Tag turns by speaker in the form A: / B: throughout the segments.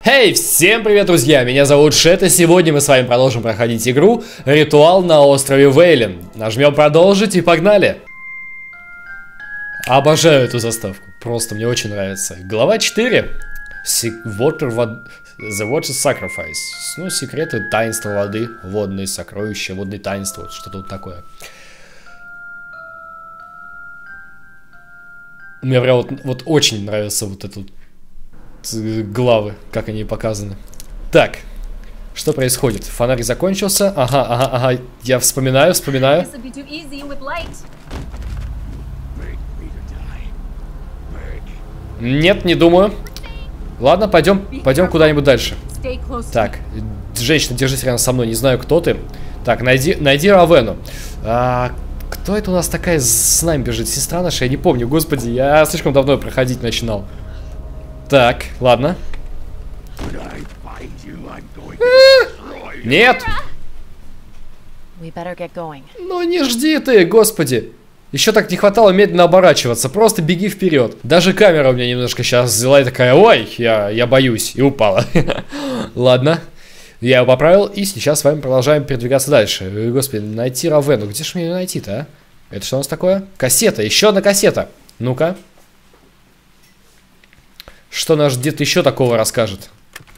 A: Эй, всем привет, друзья! Меня зовут Шет, и сегодня мы с вами продолжим проходить игру «Ритуал на острове Вейлин». Нажмем продолжить и погнали! Обожаю эту заставку, просто мне очень нравится. Глава 4. The Water Sacrifice. Ну, секреты таинства воды, водные сокровища, водные таинства, вот что-то вот такое. Мне прям вот очень нравится вот это вот главы, как они показаны. Так, что происходит? Фонарь закончился. Ага. Я вспоминаю. Нет, не думаю. Ладно, пойдем куда-нибудь дальше. Так, женщина, держись рядом со мной. Не знаю, кто ты. Так, найди Равену. Кто это у нас такая с нами бежит? Сестра наша? Я не помню. Господи, я слишком давно проходить начинал. Так, ладно. Нет! Ну не жди ты, господи. Еще так не хватало медленно оборачиваться. Просто беги вперед. Даже камера у меня немножко сейчас взяла и такая: ой, я боюсь. И упала. Ладно. Я его поправил. И сейчас с вами продолжаем передвигаться дальше. Господи, найти Равену. Где же мне ее найти-то, а? Это что у нас такое? Кассета. Еще одна кассета. Ну-ка. Что наш дед еще такого расскажет?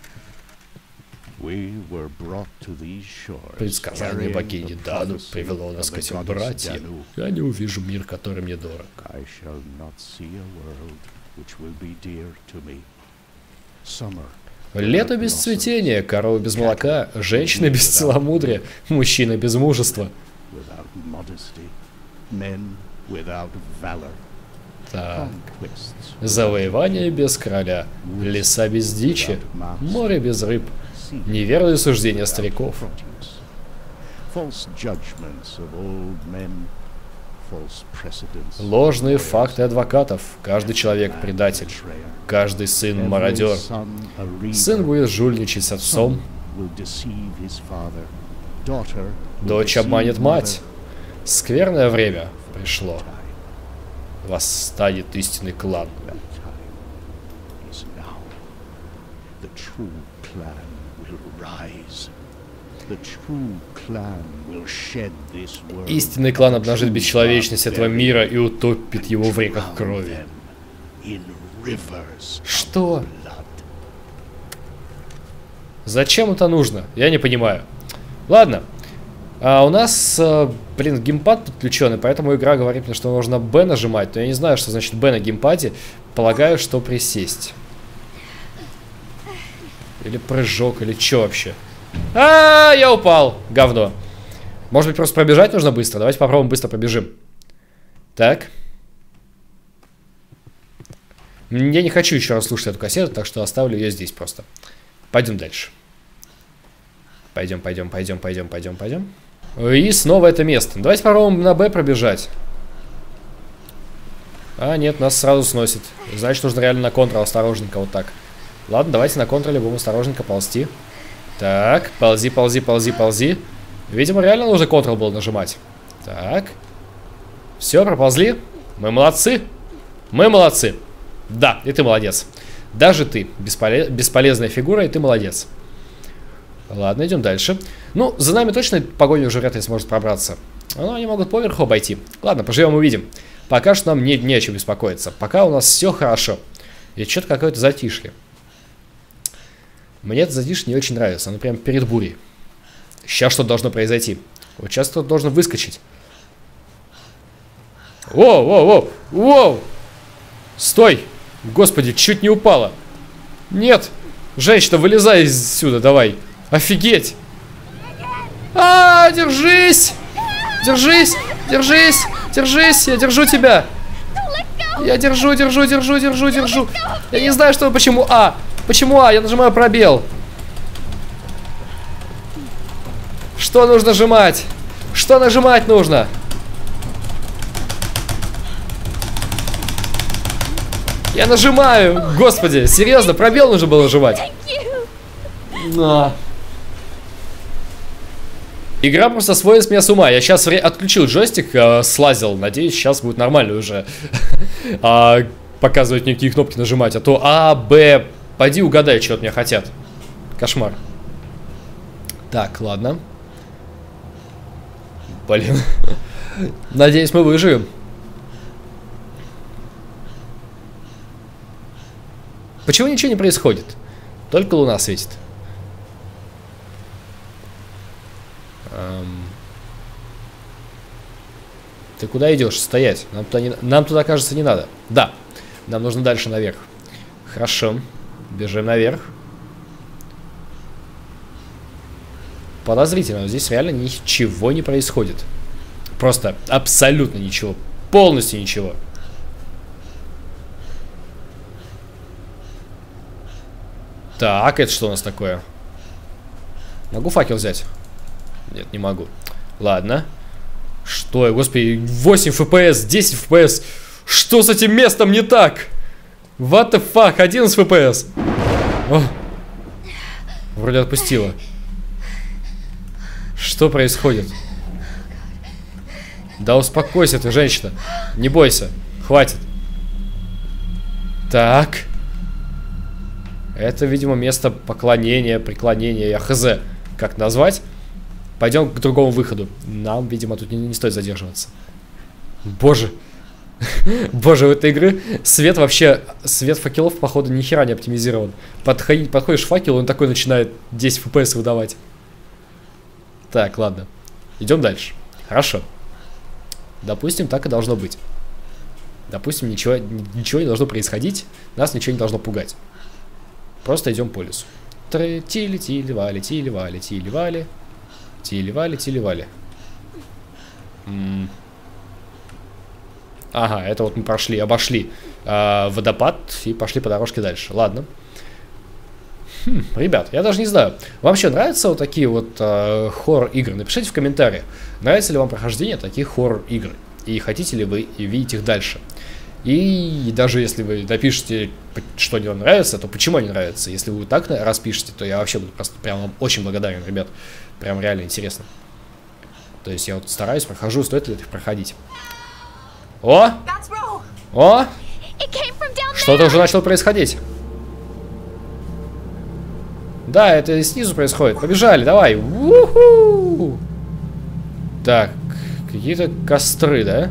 A: Предсказание богини Дану привело нас к этим братьям. Я не увижу мир, который мне дорог. Лето без цветения, корова без молока, женщина без целомудрия, мужчина без мужества. Так. Завоевание без короля, леса без дичи, море без рыб, неверные суждения стариков. Ложные факты адвокатов. Каждый человек предатель, каждый сын мародер. Сын будет жульничать с отцом, дочь обманет мать. Скверное время пришло. Восстанет истинный клан. Истинный клан обнажит бесчеловечность этого мира и утопит его в реках крови. Что? Зачем это нужно? Я не понимаю. Ладно. У нас, блин, геймпад подключенный, поэтому игра говорит мне, что нужно Б нажимать. Но я не знаю, что значит Б на геймпаде. Полагаю, что присесть. Или прыжок, или что вообще? Я упал! Говно. Может быть, просто пробежать нужно быстро? Давайте попробуем быстро пробежим. Так. Я не хочу еще раз слушать эту кассету, так что оставлю ее здесь просто. Пойдем дальше. Пойдем. И снова это место. Давайте попробуем на Б пробежать. Нет, нас сразу сносит. Значит, нужно реально на контрол осторожненько, вот так. Ладно, давайте на контроле будем осторожненько ползти. Так, ползи. Видимо, реально нужно контрол был нажимать. Так. Все, проползли. Мы молодцы. Да, и ты молодец. Даже ты. Бесполезная фигура, и ты молодец. Ладно, идем дальше. Ну, за нами точно погоня уже вряд ли сможет пробраться. Но они могут поверху обойти. Ладно, поживем увидим. Пока что нам не о чем беспокоиться. Пока у нас все хорошо. И что-то какое-то затишье. Мне это затишье не очень нравится. Оно прям перед бурей. Сейчас что-то должно произойти. Вот сейчас кто-то должен выскочить. Воу! Стой! Господи, чуть не упала. Нет! Женщина, вылезай отсюда, давай. Офигеть! Держись! Я держу тебя! Я держу! Я не знаю, что... Почему Почему Я нажимаю пробел. Что нужно нажимать? Что нажимать нужно? Я нажимаю! Господи, серьезно, пробел нужно было нажимать. Игра просто сводит с меня с ума. Я сейчас отключил джойстик, слазил. Надеюсь, сейчас будет нормально уже показывать никакие кнопки нажимать. А то А, Б, Пойди угадай, что от меня хотят. Кошмар. Так, ладно. Блин. Надеюсь, мы выживем. Почему ничего не происходит? Только луна светит. Ты куда идешь? Стоять. Нам туда, кажется, не надо. Да. Нам нужно дальше наверх. Хорошо. Бежим наверх. Подозрительно. Но здесь реально ничего не происходит. Просто абсолютно ничего. Полностью ничего. Так, это что у нас такое? Могу факел взять? Нет, не могу. Ладно. Что, господи, 8 FPS, 10 FPS. Что с этим местом не так? What the fuck, 11 FPS. О, вроде отпустила. Что происходит? Да успокойся ты, женщина. Не бойся, хватит. Так. Это, видимо, место поклонения, преклонения, я хз, как назвать. Пойдем к другому выходу. Нам, видимо, тут не стоит задерживаться. Боже. Боже, у этой игры свет вообще... Свет факелов, походу, ни хера не оптимизирован. Подходишь к факелу, он такой начинает 10 FPS выдавать. Так, ладно. Идем дальше. Хорошо. Допустим, так и должно быть. Допустим, ничего не должно происходить. Нас ничего не должно пугать. Просто идем по лесу. Тили-тили-вали, тили-вали, тили-вали. Тили-вали, тили-вали. Ага, это вот мы прошли, обошли водопад и пошли по дорожке дальше. Ладно. Ребят, я даже не знаю. Вам вообще нравятся вот такие вот хоррор-игры? Напишите в комментариях, нравится ли вам прохождение таких хоррор-игр. И хотите ли вы видеть их дальше. И даже если вы напишите, что не вам нравится, то почему они нравятся. Если вы так распишете, то я вообще буду просто прям вам очень благодарен, ребят. Прям реально интересно. То есть я вот стараюсь, прохожу, стоит ли это проходить. О! О! Что-то уже начало происходить. Да, это снизу происходит. Побежали, давай. У-ху! Так, какие-то костры, да?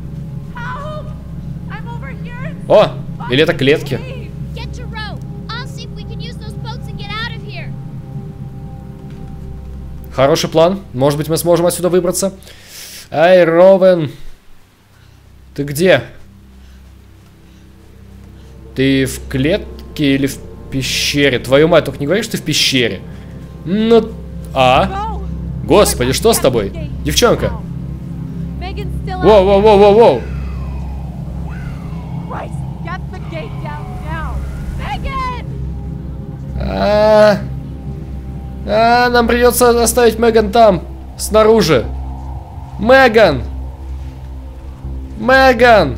A: О! Или это клетки? Хороший план. Может быть, мы сможем отсюда выбраться. Эй, Ровен. Ты где? Ты в клетке или в пещере? Твою мать, только не говори, что ты в пещере. Ну... А? Господи, что с тобой? Девчонка. Воу-воу-воу-воу-воу. Нам придется оставить Меган там, снаружи. Меган! Меган!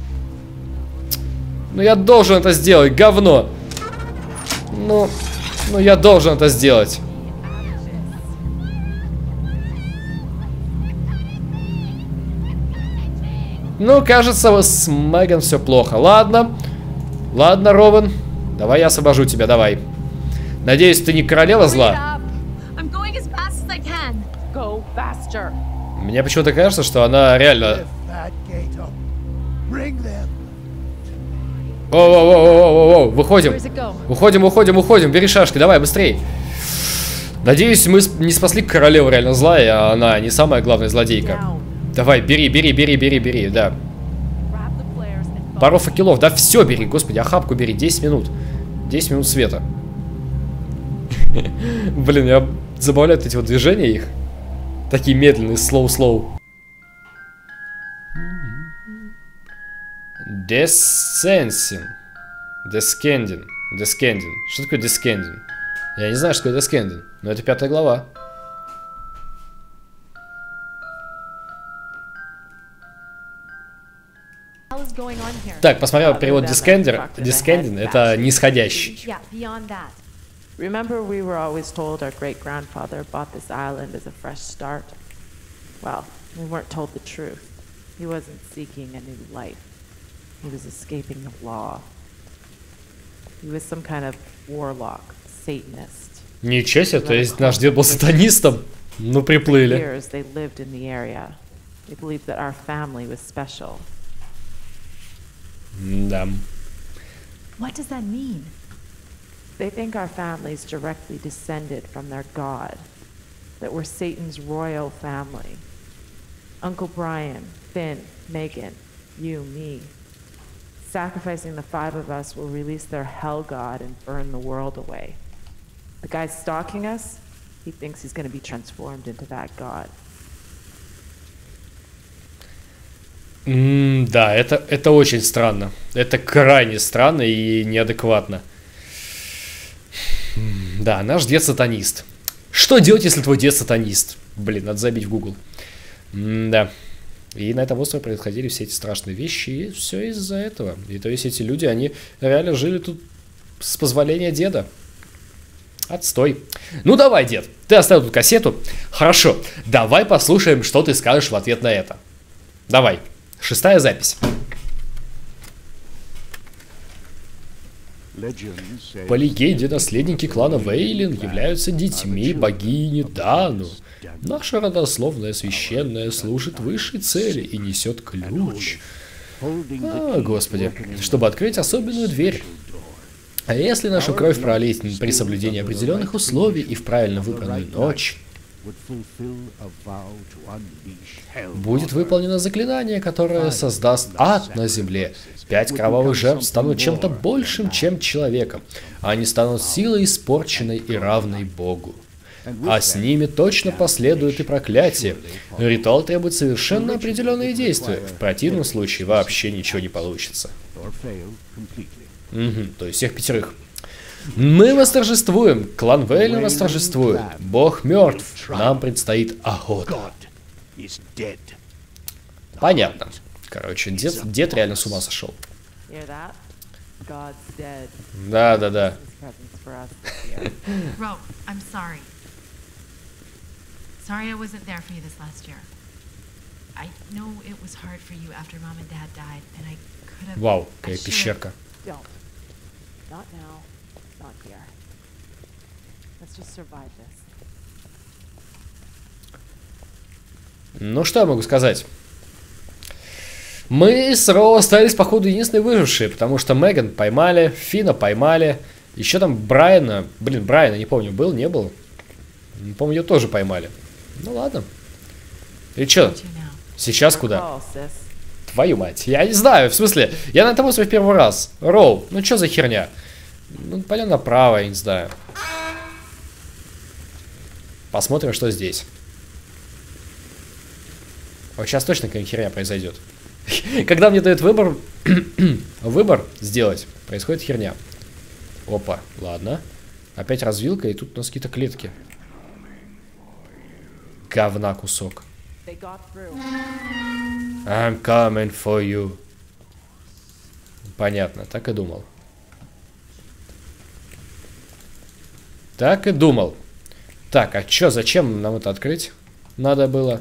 A: Ну я должен это сделать, говно. Ну я должен это сделать. Ну, кажется, с Меган все плохо. Ладно. Ладно, Ровен. Давай я освобожу тебя, давай. Надеюсь, ты не королева зла? Мне почему-то кажется, что она реально... Воу-воу-воу-воу-воу-воу. Выходим. Уходим. Бери шашки, давай, быстрей. Надеюсь, мы не спасли королеву реально злая, а она не самая главная злодейка. Давай, бери, да. Пару факелов, да все бери, господи, охапку бери, 10 минут. 10 минут света. Блин, я забавляют эти вот движения их. Такие медленные, слоу-слоу. Descending. Что такое descending? Я не знаю, что такое descending, но это 5 глава. Так, посмотрел перевод descending, это нисходящий.
B: Remember, we were always told our great-grandfather bought this island as a fresh start? Well, we weren't told the truth. He wasn't seeking a new life. He was escaping the law. He was some kind of warlock, Satanist.
A: Ничего себе, то есть наш дед был сатанистом? Ну, приплыли.
B: Years they lived in the area. They believed that our family was special.
A: Да.
C: What does that mean?
B: They think our families directly descended from their god, that we're Satan's royal family. Uncle Brian, Finn, Megan, you, me. Sacrificing the 5 of us will release their hell god and burn the world away. The guy stalking us, he thinks he's going to be transformed into that god.
A: Да, это очень странно. Это крайне странно и неадекватно. Да, наш дед сатанист. Что делать, если твой дед сатанист? Блин, надо забить в Google. Да. И на этом острове происходили все эти страшные вещи, и все из-за этого. И то есть эти люди, они реально жили тут с позволения деда. Отстой. Ну давай, дед, ты оставил тут кассету. Хорошо, давай послушаем, что ты скажешь в ответ на это. Давай, 6-я запись. По легенде, наследники клана Вейлин являются детьми богини Дану. Наша родословная священная служит высшей цели и несет ключ. О, Господи, чтобы открыть особенную дверь. А если нашу кровь пролить при соблюдении определенных условий и в правильно выбранную ночь, будет выполнено заклинание, которое создаст ад на земле. 5 кровавых жертв станут чем-то большим, чем человеком. Они станут силой испорченной и равной Богу. А с ними точно последует и проклятие. Ритуал требует совершенно определенные действия. В противном случае вообще ничего не получится. То есть всех 5. Мы восторжествуем. Клан Вейлин восторжествует. Бог мертв. Нам предстоит охота. Понятно. Короче, дед реально с ума сошел. Да.
C: Ro, I'm sorry. Sorry I wasn't there for you this last year. I know it was hard for you after Mom and Dad died, and I could have...
A: Вау, какая пещерка.
B: Don't. Not now. Not here. Let's just survive this.
A: Ну, что я могу сказать? Мы с Ро остались, походу, единственные выжившие, потому что Меган поймали, Фина поймали, еще там Брайана, Брайана, не помню, был, не был. Не помню, ее тоже поймали. Ну ладно. И чё? Сейчас куда? Твою мать, я не знаю, в смысле, я на этом острове в первый раз. Роу, ну чё за херня? Ну, пойдем направо, я не знаю. Посмотрим, что здесь. Вот сейчас точно какая-нибудь херня произойдет. Когда мне дают выбор, сделать, происходит херня. Опа, ладно. Опять развилка, и тут у нас какие-то клетки. Говна кусок. I'm coming for you. Понятно, так и думал. Так и думал. Так, а чё, зачем нам это открыть? Надо было.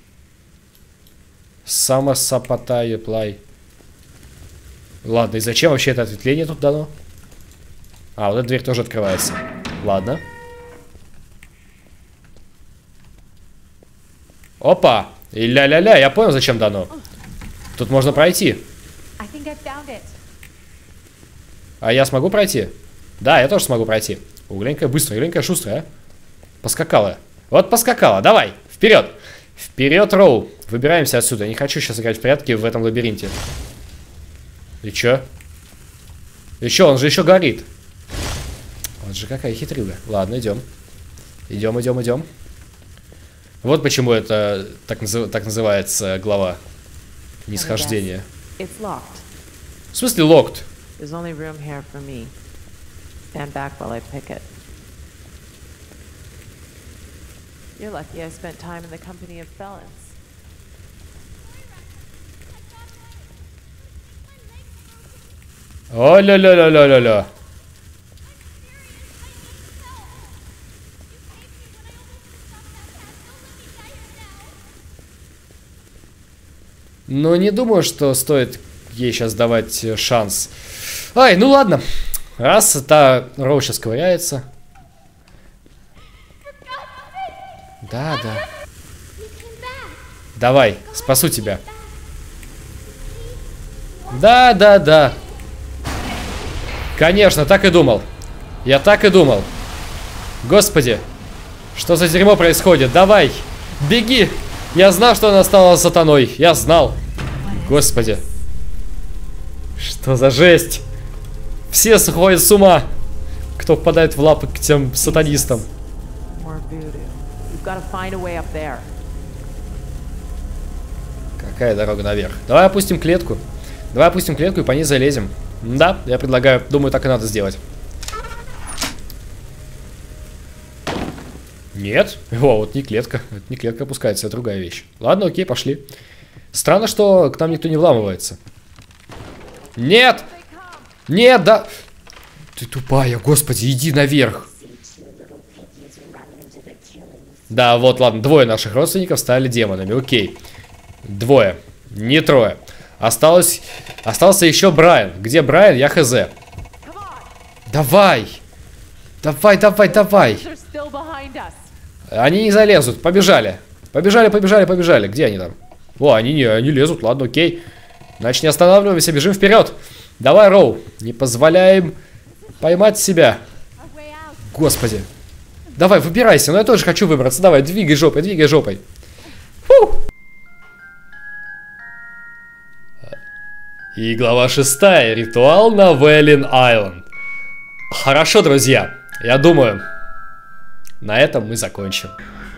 A: Самосапатаю плай. Ладно, и зачем вообще это ответвление тут дано? А, вот эта дверь тоже открывается. Ладно. Опа! И ля-ля-ля, я понял, зачем дано. Тут можно пройти. А я смогу пройти? Да, я тоже смогу пройти. Глянь-ка быстро, глянь-ка шустрая. Поскакала. Вот поскакала, давай, вперед. Вперед, Роу. Выбираемся отсюда. Я не хочу сейчас играть в прятки в этом лабиринте. И чё? И чё, он же еще горит. Вот же какая хитрюга. Ладно, идем. Идем. Вот почему это так называется глава. Нисхождение. В смысле locked?
B: You're lucky I spent time in the company of felons.
A: О-ля-ля-ля-ля-ля-ля. Но не думаю, что стоит ей сейчас давать шанс. Ай, ну ладно. Раз, это Роу сейчас ковыряется. Да, да. Давай, спасу тебя. Да, да, да. Конечно, так и думал. Я так и думал. Господи, что за дерьмо происходит? Давай, беги. Я знал, что она стала сатаной. Я знал. Господи. Что за жесть? Все сходят с ума, кто попадает в лапы к тем сатанистам. Какая дорога наверх? Давай опустим клетку. Давай опустим клетку и по ней залезем. Да, я предлагаю, думаю, так и надо сделать. Нет. О, вот не клетка. Это не клетка опускается, это другая вещь. Ладно, окей, пошли. Странно, что к нам никто не вламывается. Нет! Нет, да... Ты тупая, господи, иди наверх. Да, вот, ладно, двое наших родственников стали демонами, окей. Двое, не трое. Остался еще Брайан. Где Брайан? Я хз. Давай! Давай, давай, давай! Они не залезут, побежали. Побежали, побежали, побежали. Где они там? О, они лезут, ладно, окей. Значит, не останавливаемся, бежим вперед. Давай, Роу, не позволяем поймать себя. Господи. Давай, выбирайся, но я тоже хочу выбраться. Давай, двигай жопой, двигай жопой. Фу! И глава 6. Ритуал на Вэлин-Айленд. Хорошо, друзья. Я думаю, на этом мы закончим.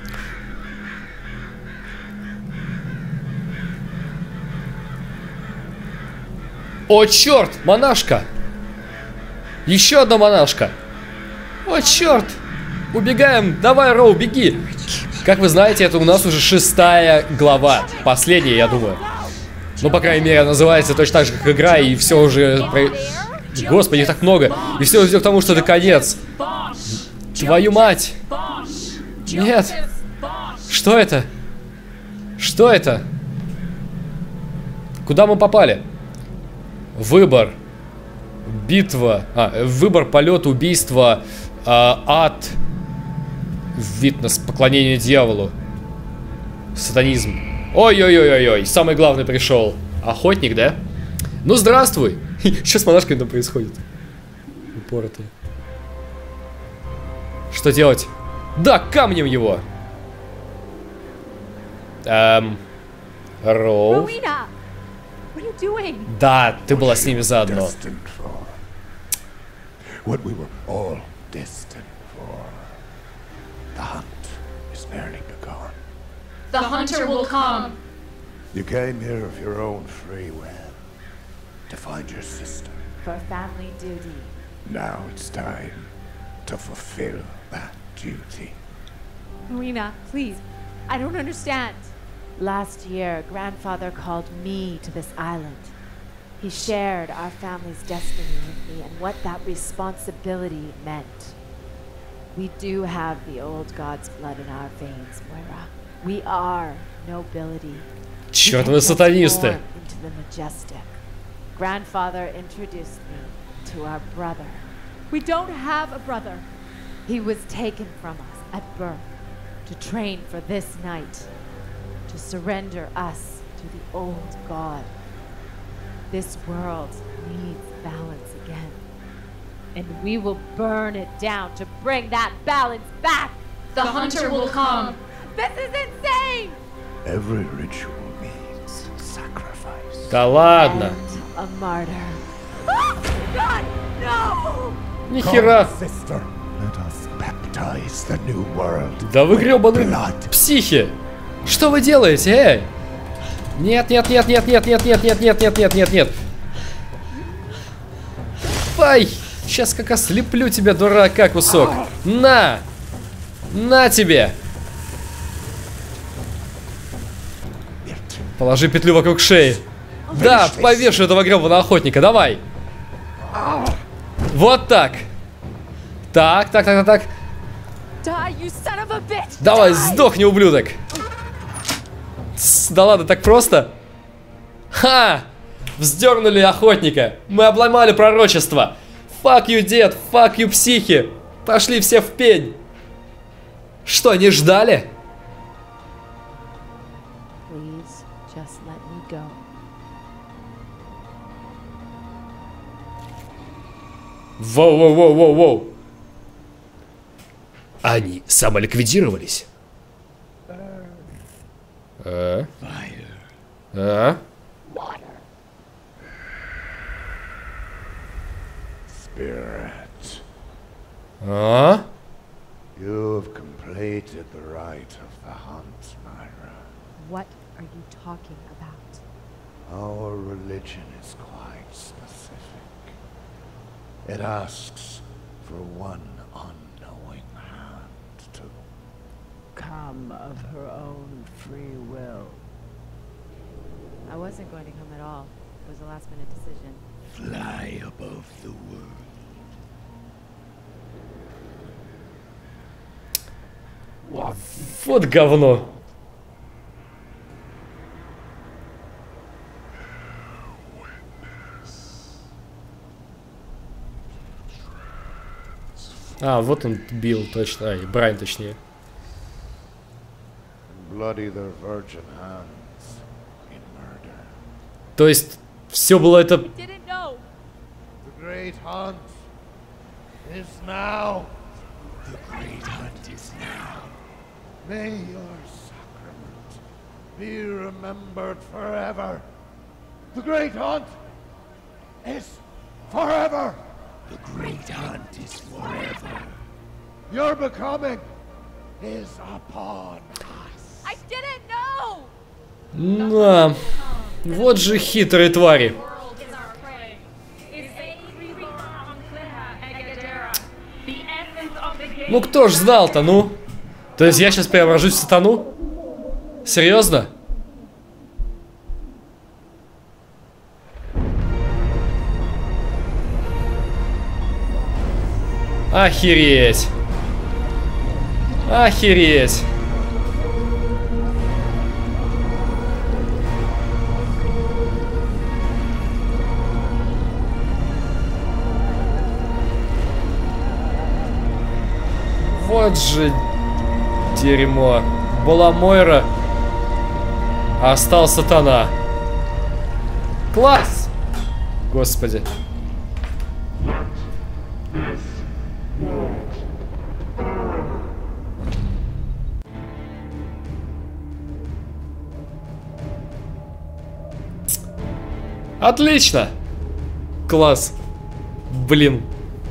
A: О, черт! Монашка! Еще одна монашка! О, черт! Убегаем! Давай, Роу, беги! Как вы знаете, это у нас уже 6-я глава. Последняя, я думаю. Ну, по крайней мере, называется точно так же, как игра, и все уже... Господи, их так много! И все идет к тому, что это конец. Твою мать! Нет! Что это? Что это? Куда мы попали? Выбор. Битва. Выбор, полет, убийство. Ад. Витнес, поклонение дьяволу. Сатанизм. Ой-ой-ой-ой-ой. Самый главный пришел. Охотник, да? Ну, здравствуй. Что с монашкой там происходит? Упоротый. Что делать? Да, камнем его. Роу. Да, ты была с ними заодно.
D: The hunter will come.
E: You came here of your own free will to find your sister.
B: For family duty.
E: Now it's time to fulfill that duty.
D: Marina, please. I don't understand.
B: Last year, grandfather called me to this island. He shared our family's destiny with me and what that responsibility meant. We do have the old god's blood in our veins, Moira. We are nobility.
A: Черт, вы сатанисты.
B: Into the majestic. Grandfather introduced me to our brother.
D: We don't have a brother.
B: He was taken from us at birth to train for this night, to surrender us to the old god. This world needs balance again, and we will burn it down to bring that balance back.
D: The hunter will come.
B: This is insane!
E: Every ritual means sacrifice.
A: Да ладно.
B: And a martyr. Oh, God, no!
A: Нихера.
E: Sister, let us baptize the new world.
A: Да вы гребаные психи. Что вы делаете, эй? Нет, нет, нет, нет, нет, нет, нет, нет, нет, нет, нет, нет, нет. Ай, сейчас как ослеплю тебя, дурака, кусок. На! На тебе! Положи петлю вокруг шеи. Да, повешу этого гребаного охотника, давай. Вот так. Так, так, так, так, так. Давай, сдохни, ублюдок. Да ладно, так просто? Ха! Вздернули охотника. Мы обломали пророчество. Fuck you, дед! Fuck you, психи! Пошли все в пень! Что, не ждали?
B: Please just let me go.
A: Воу-воу-воу-воу-воу! Они самоликвидировались.
E: Spirit,
A: А?
E: you've completed the rite of the hunt, Myra.
D: What are you talking about?
E: Our religion is quite specific. It asks for one unknowing hand to
B: Come of her own free will.
D: I wasn't going to come at all. It was a last-minute decision.
E: fly above the world.
A: Вот говно. А, вот он бил, точно. Ай, Брайан, точнее.
E: Bloody their virgin hands in murder.
A: То есть, все было это...
D: Didn't know.
E: The great hunt is now. The great hunt is now. May your sacrament be remembered forever. The great hunt is forever. The great hunt is forever. Your becoming is upon us.
D: I didn't know.
A: Да. Вот же хитрые твари. Ну кто ж знал-то, ну? То есть я сейчас преображусь в сатану? Серьезно? Охереть. Охереть. Вот же дерьмо. Была Мойра, а стал сатана. Класс! Господи. Отлично! Класс. Блин.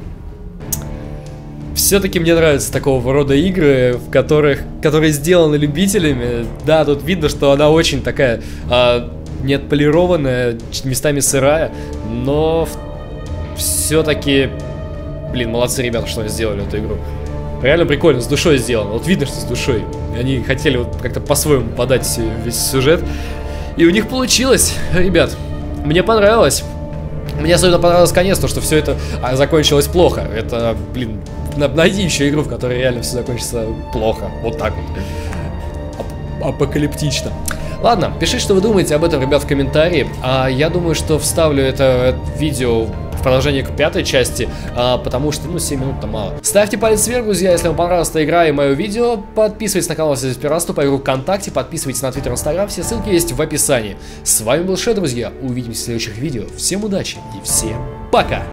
A: Все-таки мне нравятся такого рода игры, которые сделаны любителями. Да, тут видно, что она очень такая не отполированная, местами сырая, но все-таки, блин, молодцы ребята, что они сделали эту игру. Реально прикольно, с душой сделано. Вот видно, что с душой. Они хотели вот как-то по-своему подать весь сюжет. И у них получилось, ребят. Мне понравилось. Мне особенно понравилось конец, то, что все это закончилось плохо. Это, блин, найди еще игру, в которой реально все закончится плохо. Вот так вот. Апокалиптично. Ладно, пишите, что вы думаете об этом, ребят, в комментарии. Я думаю, что вставлю это видео в продолжение к 5-й части, потому что, ну, 7 минут-то мало. Ставьте палец вверх, друзья, если вам понравилась эта игра и мое видео. Подписывайтесь на канал, если здесь пиратство, по игру ВКонтакте, подписывайтесь на Твиттер, Инстаграм, все ссылки есть в описании. С вами был Шэ, друзья, увидимся в следующих видео. Всем удачи и всем пока!